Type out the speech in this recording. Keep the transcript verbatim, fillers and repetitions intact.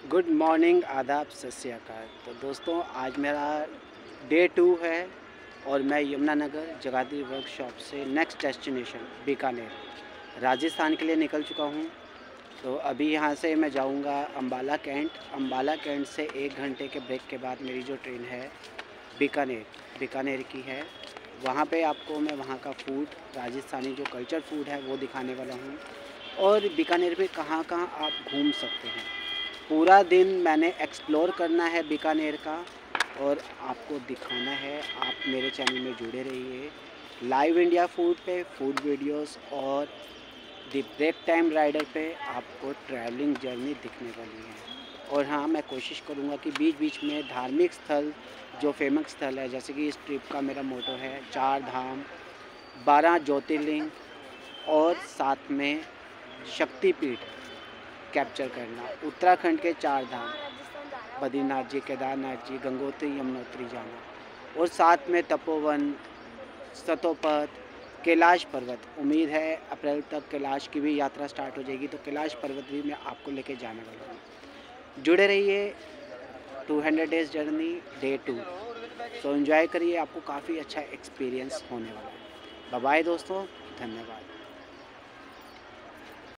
Good morning, आदाब, सत श्री अकाल। तो दोस्तों, आज मेरा डे टू है और मैं यमुनानगर जगाधरी वर्कशॉप से नेक्स्ट डेस्टिनेशन बीकानेर राजस्थान के लिए निकल चुका हूँ। तो अभी यहाँ से मैं जाऊँगा अम्बाला कैंट। अम्बाला कैंट से एक घंटे के ब्रेक के बाद मेरी जो ट्रेन है बीकानेर बीकानेर की है। वहाँ पे आपको मैं वहाँ का फूड, राजस्थानी जो कल्चर फूड है वो दिखाने वाला हूँ, और बीकानेर में कहाँ कहाँ आप घूम सकते हैं। पूरा दिन मैंने एक्सप्लोर करना है बीकानेर का और आपको दिखाना है। आप मेरे चैनल में जुड़े रहिए। लाइव इंडिया फूड पे फूड वीडियोस और द ब्रेक टाइम राइडर पे आपको ट्रैवलिंग जर्नी दिखने वाली है। और हाँ, मैं कोशिश करूँगा कि बीच बीच में धार्मिक स्थल, जो फेमस स्थल है, जैसे कि इस ट्रिप का मेरा मोटो है चार धाम, बारह ज्योतिर्लिंग और साथ में शक्तिपीठ कैप्चर करना। उत्तराखंड के चार धाम, बद्रीनाथ जी, केदारनाथ जी, गंगोत्री, यमुनोत्री जाना, और साथ में तपोवन, सतोपथ, कैलाश पर्वत। उम्मीद है अप्रैल तक कैलाश की भी यात्रा स्टार्ट हो जाएगी, तो कैलाश पर्वत भी मैं आपको लेके जाने वाला हूँ। जुड़े रहिए। Two hundred days journey day two. So enjoy करिए, आपको काफ़ी अच्छा एक्सपीरियंस होने वाला है। बाय बाय दोस्तों, धन्यवाद।